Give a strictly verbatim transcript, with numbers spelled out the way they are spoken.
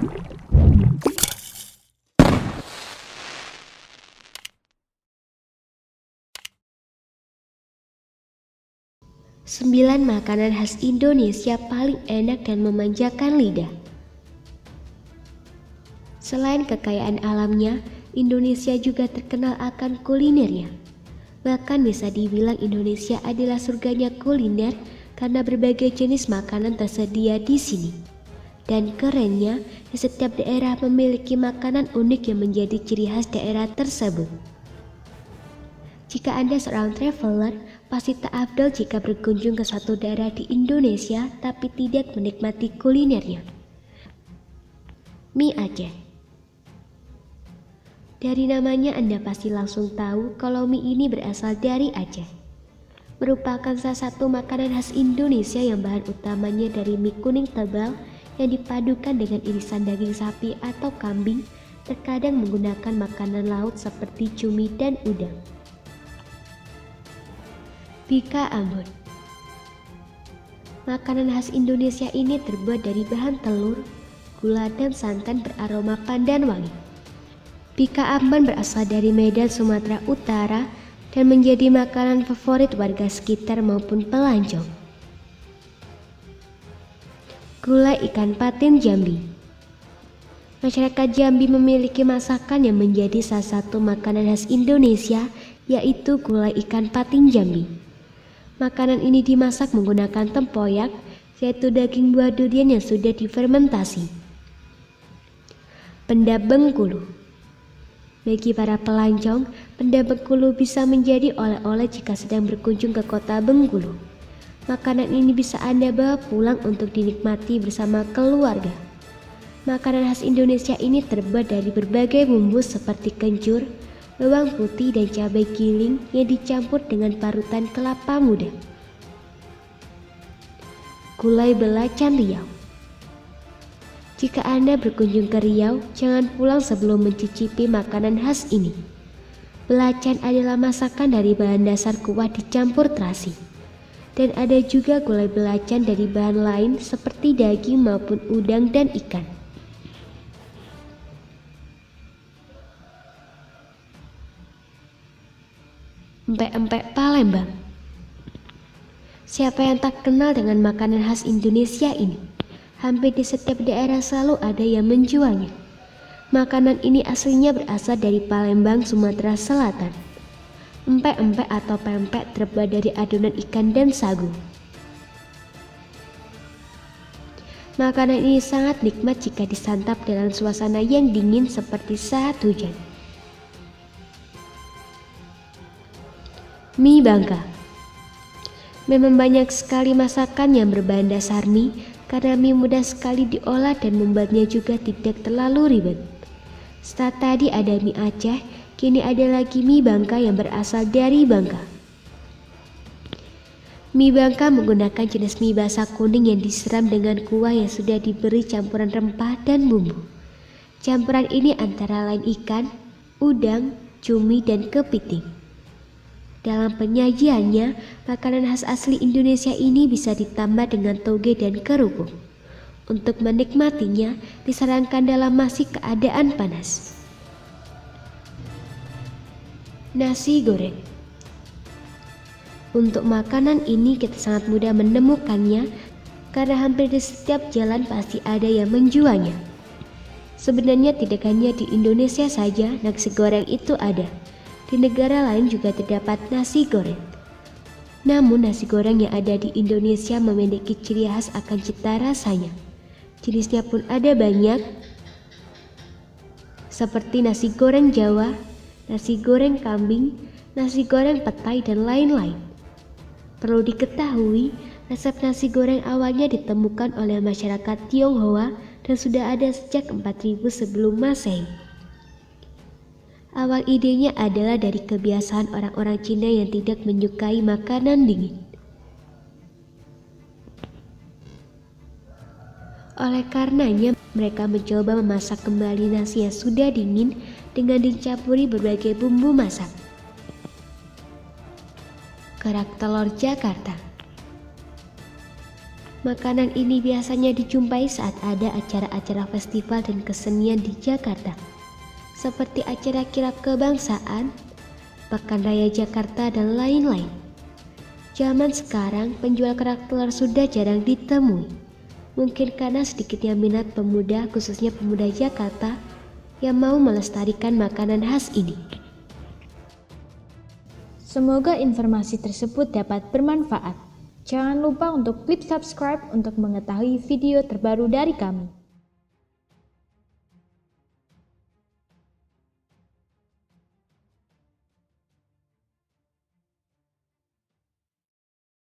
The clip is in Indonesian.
Sembilan makanan khas Indonesia paling enak dan memanjakan lidah. Selain kekayaan alamnya, Indonesia juga terkenal akan kulinernya. Bahkan bisa dibilang Indonesia adalah surganya kuliner karena berbagai jenis makanan tersedia di sini. Dan kerennya, di setiap daerah memiliki makanan unik yang menjadi ciri khas daerah tersebut. Jika Anda seorang traveler, pasti tak afdol jika berkunjung ke suatu daerah di Indonesia tapi tidak menikmati kulinernya. Mie Aceh. Dari namanya Anda pasti langsung tahu kalau mie ini berasal dari Aceh. Merupakan salah satu makanan khas Indonesia yang bahan utamanya dari mie kuning tebal yang dipadukan dengan irisan daging sapi atau kambing, terkadang menggunakan makanan laut seperti cumi dan udang. Bika Ambon. Makanan khas Indonesia ini terbuat dari bahan telur, gula dan santan beraroma pandan wangi. Bika Ambon berasal dari Medan, Sumatera Utara dan menjadi makanan favorit warga sekitar maupun pelancong. Gulai ikan patin Jambi. Masyarakat Jambi memiliki masakan yang menjadi salah satu makanan khas Indonesia, yaitu gulai ikan patin Jambi. Makanan ini dimasak menggunakan tempoyak, yaitu daging buah durian yang sudah difermentasi. Pendap Bengkulu. Bagi para pelancong, pendap Bengkulu bisa menjadi oleh-oleh jika sedang berkunjung ke kota Bengkulu. Makanan ini bisa Anda bawa pulang untuk dinikmati bersama keluarga. Makanan khas Indonesia ini terbuat dari berbagai bumbu seperti kencur, bawang putih dan cabai giling yang dicampur dengan parutan kelapa muda. Gulai belacan Riau. Jika Anda berkunjung ke Riau, jangan pulang sebelum mencicipi makanan khas ini. Belacan adalah masakan dari bahan dasar kuah dicampur terasi. Dan ada juga gulai belacan dari bahan lain seperti daging maupun udang dan ikan. Empek-empek Palembang. Siapa yang tak kenal dengan makanan khas Indonesia ini? Hampir di setiap daerah selalu ada yang menjualnya. Makanan ini aslinya berasal dari Palembang, Sumatera Selatan. Empek-empek atau pempek terbuat dari adonan ikan dan sagu. Makanan ini sangat nikmat jika disantap dalam suasana yang dingin seperti saat hujan. Mie Bangka. Memang banyak sekali masakan yang berbahan dasar mie, karena mie mudah sekali diolah dan membuatnya juga tidak terlalu ribet. Setelah tadi ada mie Aceh, kini ada lagi mie Bangka yang berasal dari Bangka. Mie Bangka menggunakan jenis mie basah kuning yang disiram dengan kuah yang sudah diberi campuran rempah dan bumbu. Campuran ini antara lain ikan, udang, cumi, dan kepiting. Dalam penyajiannya, makanan khas asli Indonesia ini bisa ditambah dengan toge dan kerupuk. Untuk menikmatinya, disarankan dalam masih keadaan panas. Nasi goreng. Untuk makanan ini kita sangat mudah menemukannya karena hampir di setiap jalan pasti ada yang menjualnya. Sebenarnya tidak hanya di Indonesia saja nasi goreng itu ada. Di negara lain juga terdapat nasi goreng. Namun nasi goreng yang ada di Indonesia memiliki ciri khas akan cita rasanya. Jenisnya pun ada banyak, seperti nasi goreng Jawa, nasi goreng kambing, nasi goreng petai, dan lain-lain. Perlu diketahui, resep nasi goreng awalnya ditemukan oleh masyarakat Tionghoa dan sudah ada sejak empat ribu sebelum Masehi. Awal idenya adalah dari kebiasaan orang-orang Cina yang tidak menyukai makanan dingin. Oleh karenanya, mereka mencoba memasak kembali nasi yang sudah dingin dengan dicampuri berbagai bumbu masak. Kerak telur Jakarta. Makanan ini biasanya dijumpai saat ada acara-acara festival dan kesenian di Jakarta, seperti acara kirab kebangsaan, Pekan Raya Jakarta, dan lain-lain. Zaman sekarang, penjual kerak telur sudah jarang ditemui. Mungkin karena sedikitnya minat pemuda, khususnya pemuda Jakarta, yang mau melestarikan makanan khas ini. Semoga informasi tersebut dapat bermanfaat. Jangan lupa untuk klik subscribe untuk mengetahui video terbaru dari kami.